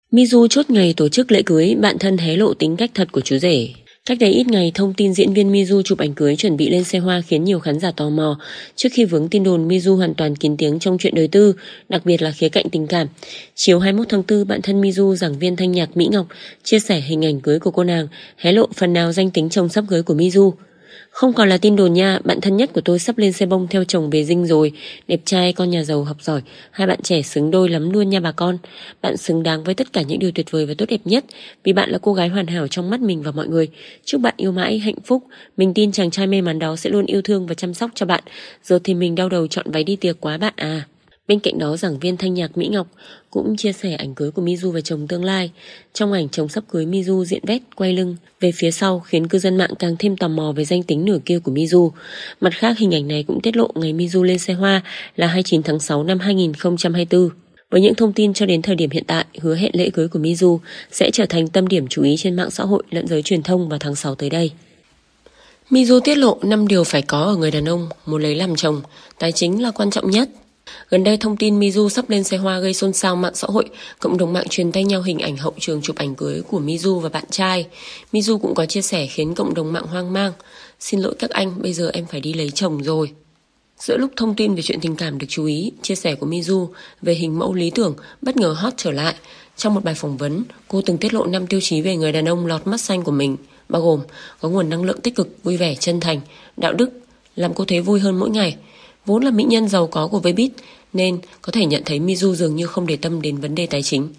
Mizu chốt ngày tổ chức lễ cưới, bạn thân hé lộ tính cách thật của chú rể. Cách đây ít ngày, thông tin diễn viên Mizu chụp ảnh cưới chuẩn bị lên xe hoa khiến nhiều khán giả tò mò. Trước khi vướng tin đồn, Mizu hoàn toàn kín tiếng trong chuyện đời tư, đặc biệt là khía cạnh tình cảm. Chiều 21 tháng 4, bạn thân Mizu, giảng viên thanh nhạc Mỹ Ngọc, chia sẻ hình ảnh cưới của cô nàng, hé lộ phần nào danh tính chồng sắp cưới của Mizu. Không còn là tin đồn nha, bạn thân nhất của tôi sắp lên xe bông theo chồng về Dinh rồi. Đẹp trai, con nhà giàu, học giỏi, hai bạn trẻ xứng đôi lắm luôn nha bà con. Bạn xứng đáng với tất cả những điều tuyệt vời và tốt đẹp nhất, vì bạn là cô gái hoàn hảo trong mắt mình và mọi người. Chúc bạn yêu mãi, hạnh phúc. Mình tin chàng trai may mắn đó sẽ luôn yêu thương và chăm sóc cho bạn. Giờ thì mình đau đầu chọn váy đi tiệc quá bạn à. Bên cạnh đó, giảng viên thanh nhạc Mỹ Ngọc cũng chia sẻ ảnh cưới của Mizu và chồng tương lai. Trong ảnh, chồng sắp cưới Mizu diện vét quay lưng về phía sau khiến cư dân mạng càng thêm tò mò về danh tính nửa kia của Mizu. Mặt khác, hình ảnh này cũng tiết lộ ngày Mizu lên xe hoa là 29 tháng 6 năm 2024. Với những thông tin cho đến thời điểm hiện tại, hứa hẹn lễ cưới của Mizu sẽ trở thành tâm điểm chú ý trên mạng xã hội lẫn giới truyền thông vào tháng 6 tới đây. Mizu tiết lộ 5 điều phải có ở người đàn ông muốn lấy làm chồng, tài chính là quan trọng nhất. Gần đây, thông tin Mizu sắp lên xe hoa gây xôn xao mạng xã hội, cộng đồng mạng truyền tay nhau hình ảnh hậu trường chụp ảnh cưới của Mizu và bạn trai. Mizu cũng có chia sẻ khiến cộng đồng mạng hoang mang. Xin lỗi các anh, bây giờ em phải đi lấy chồng rồi. Giữa lúc thông tin về chuyện tình cảm được chú ý, chia sẻ của Mizu về hình mẫu lý tưởng bất ngờ hot trở lại. Trong một bài phỏng vấn, cô từng tiết lộ 5 tiêu chí về người đàn ông lọt mắt xanh của mình, bao gồm có nguồn năng lượng tích cực, vui vẻ, chân thành, đạo đức, làm cô thấy vui hơn mỗi ngày. Vốn là mỹ nhân giàu có của Vbiz nên có thể nhận thấy Mizu dường như không để tâm đến vấn đề tài chính.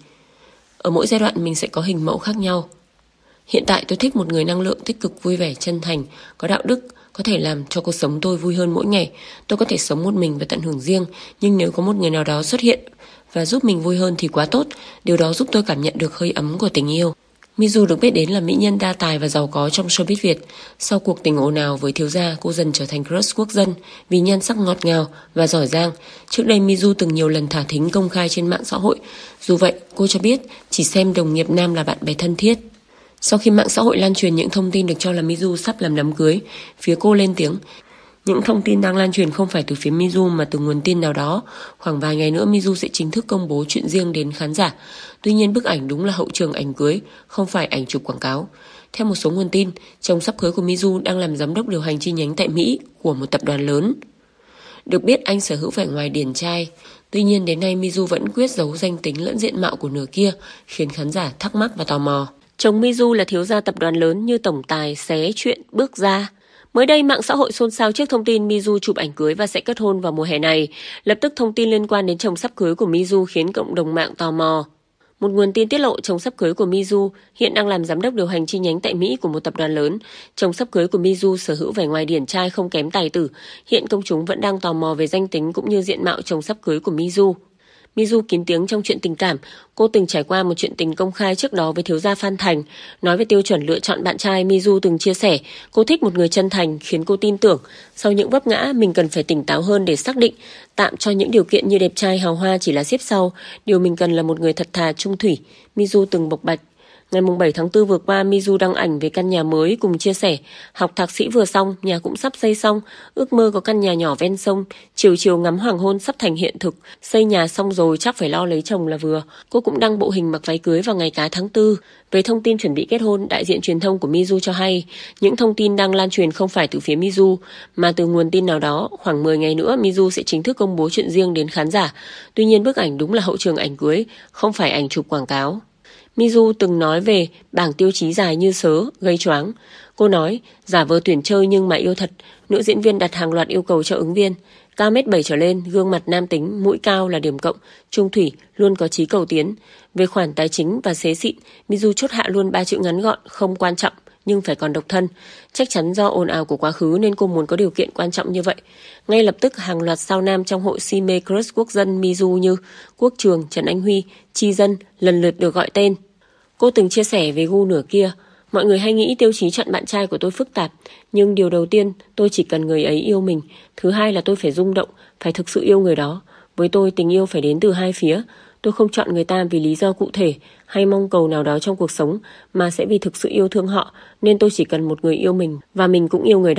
Ở mỗi giai đoạn mình sẽ có hình mẫu khác nhau. Hiện tại tôi thích một người năng lượng tích cực, vui vẻ, chân thành, có đạo đức, có thể làm cho cuộc sống tôi vui hơn mỗi ngày. Tôi có thể sống một mình và tận hưởng riêng, nhưng nếu có một người nào đó xuất hiện và giúp mình vui hơn thì quá tốt. Điều đó giúp tôi cảm nhận được hơi ấm của tình yêu. Mizu được biết đến là mỹ nhân đa tài và giàu có trong showbiz Việt. Sau cuộc tình ồn ào với thiếu gia, cô dần trở thành crush quốc dân vì nhan sắc ngọt ngào và giỏi giang. Trước đây Mizu từng nhiều lần thả thính công khai trên mạng xã hội. Dù vậy, cô cho biết chỉ xem đồng nghiệp nam là bạn bè thân thiết. Sau khi mạng xã hội lan truyền những thông tin được cho là Mizu sắp làm đám cưới, phía cô lên tiếng: những thông tin đang lan truyền không phải từ phía Mizu mà từ nguồn tin nào đó. Khoảng vài ngày nữa Mizu sẽ chính thức công bố chuyện riêng đến khán giả. Tuy nhiên bức ảnh đúng là hậu trường ảnh cưới, không phải ảnh chụp quảng cáo. Theo một số nguồn tin, chồng sắp cưới của Mizu đang làm giám đốc điều hành chi nhánh tại Mỹ của một tập đoàn lớn. Được biết anh sở hữu vẻ ngoài điển trai. Tuy nhiên đến nay Mizu vẫn quyết giấu danh tính lẫn diện mạo của nửa kia, khiến khán giả thắc mắc và tò mò. Chồng Mizu là thiếu gia tập đoàn lớn như tổng tài xé chuyện bước ra. Mới đây, mạng xã hội xôn xao trước thông tin Mizu chụp ảnh cưới và sẽ kết hôn vào mùa hè này. Lập tức thông tin liên quan đến chồng sắp cưới của Mizu khiến cộng đồng mạng tò mò. Một nguồn tin tiết lộ chồng sắp cưới của Mizu hiện đang làm giám đốc điều hành chi nhánh tại Mỹ của một tập đoàn lớn. Chồng sắp cưới của Mizu sở hữu vẻ ngoài điển trai không kém tài tử. Hiện công chúng vẫn đang tò mò về danh tính cũng như diện mạo chồng sắp cưới của Mizu. Mizu kín tiếng trong chuyện tình cảm. Cô từng trải qua một chuyện tình công khai trước đó với thiếu gia Phan Thành. Nói về tiêu chuẩn lựa chọn bạn trai, Mizu từng chia sẻ cô thích một người chân thành, khiến cô tin tưởng. Sau những vấp ngã, mình cần phải tỉnh táo hơn để xác định. Tạm cho những điều kiện như đẹp trai, hào hoa chỉ là xếp sau. Điều mình cần là một người thật thà, trung thủy, Mizu từng bộc bạch. Ngày 7 tháng 4 vừa qua, Mizu đăng ảnh về căn nhà mới cùng chia sẻ: học thạc sĩ vừa xong, nhà cũng sắp xây xong, ước mơ có căn nhà nhỏ ven sông, chiều chiều ngắm hoàng hôn sắp thành hiện thực, xây nhà xong rồi chắc phải lo lấy chồng là vừa. Cô cũng đăng bộ hình mặc váy cưới vào ngày cá tháng 4. Về thông tin chuẩn bị kết hôn, đại diện truyền thông của Mizu cho hay những thông tin đang lan truyền không phải từ phía Mizu mà từ nguồn tin nào đó. Khoảng 10 ngày nữa, Mizu sẽ chính thức công bố chuyện riêng đến khán giả. Tuy nhiên bức ảnh đúng là hậu trường ảnh cưới, không phải ảnh chụp quảng cáo. Mizu từng nói về bảng tiêu chí dài như sớ, gây choáng. Cô nói, giả vờ tuyển chơi nhưng mà yêu thật. Nữ diễn viên đặt hàng loạt yêu cầu cho ứng viên. Cao 1m7 trở lên, gương mặt nam tính, mũi cao là điểm cộng, trung thủy, luôn có chí cầu tiến. Về khoản tài chính và xế xịn, Mizu chốt hạ luôn 3 chữ ngắn gọn, không quan trọng, nhưng phải còn độc thân. Chắc chắn do ồn ào của quá khứ nên cô muốn có điều kiện quan trọng như vậy. Ngay lập tức hàng loạt sao nam trong hội si mê crush quốc dân Mizu như Quốc Trường, Trần Anh Huy, Chi Dân lần lượt được gọi tên. Cô từng chia sẻ về gu nửa kia. Mọi người hay nghĩ tiêu chí chọn bạn trai của tôi phức tạp, nhưng điều đầu tiên tôi chỉ cần người ấy yêu mình. Thứ hai là tôi phải rung động, phải thực sự yêu người đó. Với tôi tình yêu phải đến từ hai phía. Tôi không chọn người ta vì lý do cụ thể hay mong cầu nào đó trong cuộc sống, mà sẽ vì thực sự yêu thương họ, nên tôi chỉ cần một người yêu mình và mình cũng yêu người đó.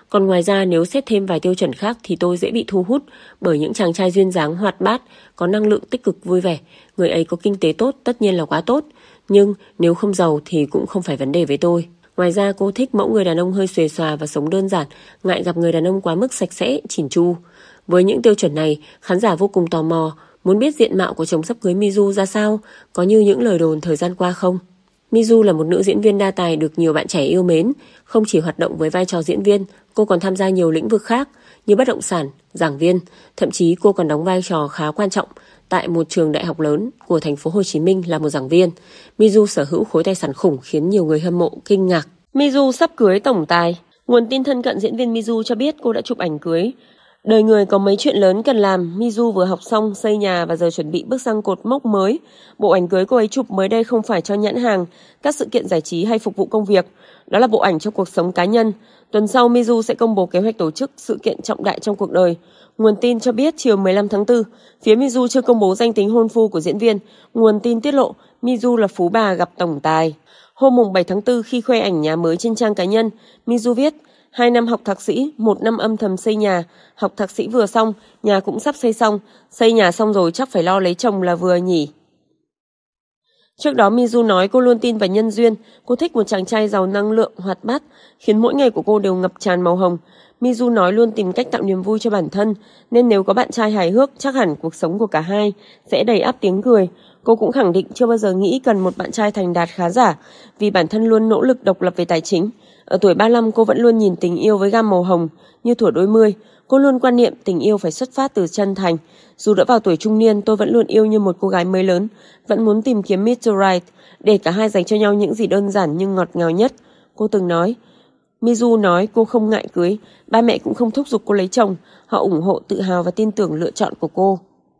Còn ngoài ra nếu xét thêm vài tiêu chuẩn khác thì tôi dễ bị thu hút bởi những chàng trai duyên dáng hoạt bát, có năng lượng tích cực vui vẻ. Người ấy có kinh tế tốt tất nhiên là quá tốt, nhưng nếu không giàu thì cũng không phải vấn đề với tôi. Ngoài ra cô thích mẫu người đàn ông hơi xuề xòa và sống đơn giản, ngại gặp người đàn ông quá mức sạch sẽ, chỉn chu. Với những tiêu chuẩn này, khán giả vô cùng tò mò, muốn biết diện mạo của chồng sắp cưới Mizu ra sao, có như những lời đồn thời gian qua không? Mizu là một nữ diễn viên đa tài được nhiều bạn trẻ yêu mến, không chỉ hoạt động với vai trò diễn viên, cô còn tham gia nhiều lĩnh vực khác như bất động sản, giảng viên, thậm chí cô còn đóng vai trò khá quan trọng tại một trường đại học lớn của thành phố Hồ Chí Minh là một giảng viên. Mizu sở hữu khối tài sản khủng khiến nhiều người hâm mộ kinh ngạc. Mizu sắp cưới tổng tài. Nguồn tin thân cận diễn viên Mizu cho biết cô đã chụp ảnh cưới. Đời người có mấy chuyện lớn cần làm, Mizu vừa học xong xây nhà và giờ chuẩn bị bước sang cột mốc mới. Bộ ảnh cưới cô ấy chụp mới đây không phải cho nhãn hàng, các sự kiện giải trí hay phục vụ công việc. Đó là bộ ảnh trong cuộc sống cá nhân. Tuần sau Mizu sẽ công bố kế hoạch tổ chức sự kiện trọng đại trong cuộc đời. Nguồn tin cho biết chiều 15 tháng 4, phía Mizu chưa công bố danh tính hôn phu của diễn viên. Nguồn tin tiết lộ Mizu là phú bà gặp tổng tài. Hôm 7 tháng 4 khi khoe ảnh nhà mới trên trang cá nhân, Mizu viết 2 năm học thạc sĩ, 1 năm âm thầm xây nhà. Học thạc sĩ vừa xong, nhà cũng sắp xây xong. Xây nhà xong rồi chắc phải lo lấy chồng là vừa nhỉ. Trước đó Mizu nói cô luôn tin vào nhân duyên. Cô thích một chàng trai giàu năng lượng, hoạt bát, khiến mỗi ngày của cô đều ngập tràn màu hồng. Mizu nói luôn tìm cách tạo niềm vui cho bản thân, nên nếu có bạn trai hài hước, chắc hẳn cuộc sống của cả hai sẽ đầy ắp tiếng cười. Cô cũng khẳng định chưa bao giờ nghĩ cần một bạn trai thành đạt khá giả, vì bản thân luôn nỗ lực độc lập về tài chính. Ở tuổi 35 cô vẫn luôn nhìn tình yêu với gam màu hồng như thuở đôi mươi. Cô luôn quan niệm tình yêu phải xuất phát từ chân thành. Dù đã vào tuổi trung niên, tôi vẫn luôn yêu như một cô gái mới lớn, vẫn muốn tìm kiếm Mr. Right để cả hai dành cho nhau những gì đơn giản nhưng ngọt ngào nhất. Cô từng nói. Mizu nói cô không ngại cưới, ba mẹ cũng không thúc giục cô lấy chồng, họ ủng hộ, tự hào và tin tưởng lựa chọn của cô.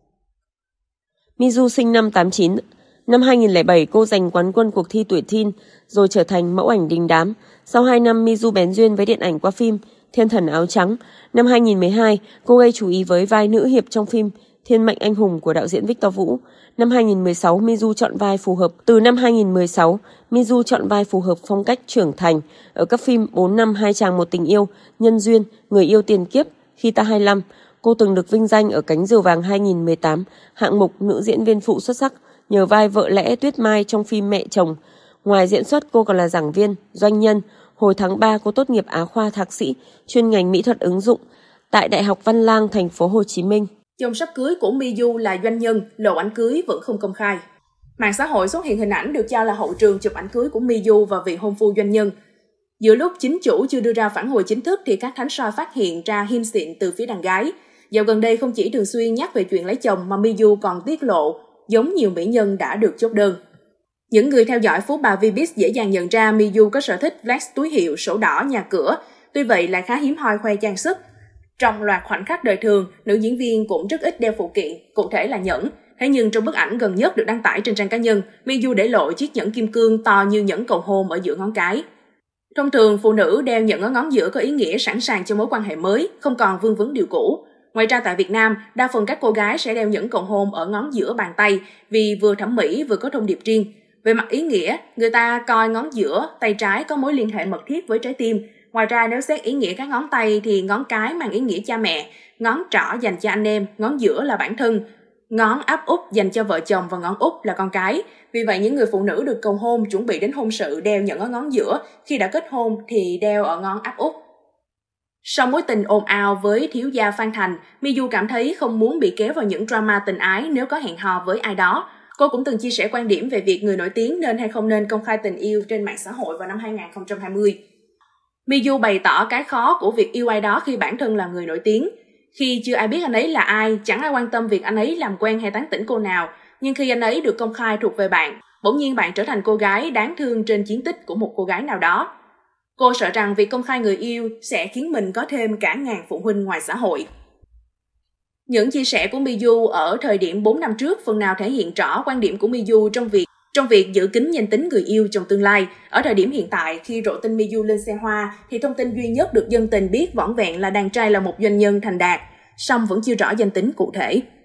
Mizu sinh năm 89. Năm 2007 cô giành quán quân cuộc thi tuổi teen rồi trở thành mẫu ảnh đình đám. Sau 2 năm Mizu bén duyên với điện ảnh qua phim Thiên thần áo trắng. Năm 2012 cô gây chú ý với vai nữ hiệp trong phim Thiên mệnh anh hùng của đạo diễn Victor Vũ. Năm 2016 Mizu chọn vai phù hợp. Từ năm 2016 Mizu chọn vai phù hợp phong cách trưởng thành ở các phim 4 năm 2 chàng một tình yêu, Nhân duyên, Người yêu tiền kiếp, Khi ta 25. Cô từng được vinh danh ở Cánh diều vàng 2018, hạng mục nữ diễn viên phụ xuất sắc nhờ vai vợ lẽ Tuyết Mai trong phim Mẹ chồng. Ngoài diễn xuất cô còn là giảng viên, doanh nhân. Hồi tháng 3 cô tốt nghiệp Á khoa thạc sĩ chuyên ngành mỹ thuật ứng dụng tại Đại học Văn Lang, thành phố Hồ Chí Minh. Chồng sắp cưới của Mizu là doanh nhân, lộ ảnh cưới vẫn không công khai. Mạng xã hội xuất hiện hình ảnh được cho là hậu trường chụp ảnh cưới của Mizu và vị hôn phu doanh nhân. Giữa lúc chính chủ chưa đưa ra phản hồi chính thức thì các thánh soi phát hiện ra hiêm xịn từ phía đàn gái. Dạo gần đây không chỉ thường xuyên nhắc về chuyện lấy chồng mà Mizu còn tiết lộ giống nhiều mỹ nhân đã được chốt đơn. Những người theo dõi phú bà Vbiz dễ dàng nhận ra Mizu có sở thích flex túi hiệu, sổ đỏ, nhà cửa, tuy vậy lại khá hiếm hoi khoe trang sức. Trong loạt khoảnh khắc đời thường, nữ diễn viên cũng rất ít đeo phụ kiện, cụ thể là nhẫn. Thế nhưng trong bức ảnh gần nhất được đăng tải trên trang cá nhân, Mizu để lộ chiếc nhẫn kim cương to như nhẫn cầu hôn ở giữa ngón cái. Thông thường, phụ nữ đeo nhẫn ở ngón giữa có ý nghĩa sẵn sàng cho mối quan hệ mới, không còn vương vấn điều cũ. Ngoài ra tại Việt Nam, đa phần các cô gái sẽ đeo nhẫn cầu hôn ở ngón giữa bàn tay vì vừa thẩm mỹ vừa có thông điệp riêng. Về mặt ý nghĩa, người ta coi ngón giữa, tay trái có mối liên hệ mật thiết với trái tim. Ngoài ra nếu xét ý nghĩa các ngón tay thì ngón cái mang ý nghĩa cha mẹ, ngón trỏ dành cho anh em, ngón giữa là bản thân, ngón áp út dành cho vợ chồng và ngón út là con cái. Vì vậy những người phụ nữ được cầu hôn chuẩn bị đến hôn sự đeo nhẫn ở ngón giữa, khi đã kết hôn thì đeo ở ngón áp út. Sau mối tình ồn ào với thiếu gia Phan Thành, Mizu cảm thấy không muốn bị kéo vào những drama tình ái nếu có hẹn hò với ai đó. Cô cũng từng chia sẻ quan điểm về việc người nổi tiếng nên hay không nên công khai tình yêu trên mạng xã hội vào năm 2020. Mizu bày tỏ cái khó của việc yêu ai đó khi bản thân là người nổi tiếng. Khi chưa ai biết anh ấy là ai, chẳng ai quan tâm việc anh ấy làm quen hay tán tỉnh cô nào. Nhưng khi anh ấy được công khai thuộc về bạn, bỗng nhiên bạn trở thành cô gái đáng thương trên chiến tích của một cô gái nào đó. Cô sợ rằng việc công khai người yêu sẽ khiến mình có thêm cả ngàn phụ huynh ngoài xã hội. Những chia sẻ của Mizu ở thời điểm 4 năm trước phần nào thể hiện rõ quan điểm của Mizu trong việc giữ kín danh tính người yêu trong tương lai. Ở thời điểm hiện tại, khi rộ tin Mizu lên xe hoa, thì thông tin duy nhất được dân tình biết vỏn vẹn là đàn trai là một doanh nhân thành đạt, song vẫn chưa rõ danh tính cụ thể.